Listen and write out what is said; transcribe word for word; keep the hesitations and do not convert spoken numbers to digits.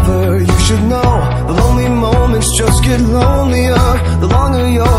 forever. You should know the lonely moments just get lonelier the longer you're